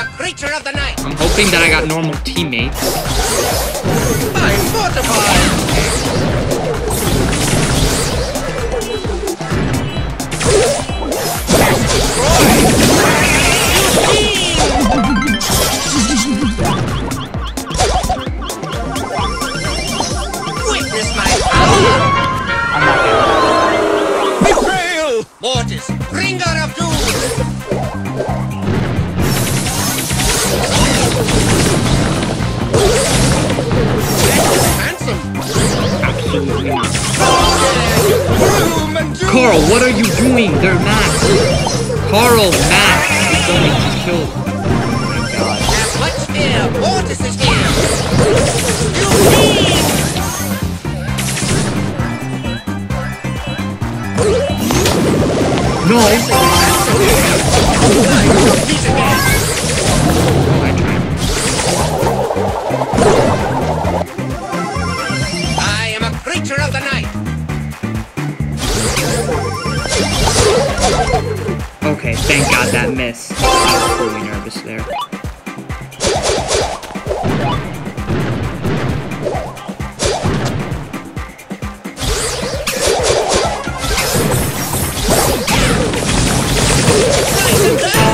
a creature of the night. I'm hoping that I got normal teammates. I'm fortified. Witness my power. Betrayal. Mortis, bringer of doom. Handsome. Absolutely not. Doom and doom. Carl, what are you doing? They're Max. Carl, Max. Somebody just killed. Oh my god. Have much fear. Mortis is here. You fiend. No! Piece again. I am a creature of the night. Okay, thank god that miss. I was really nervous there. Nice and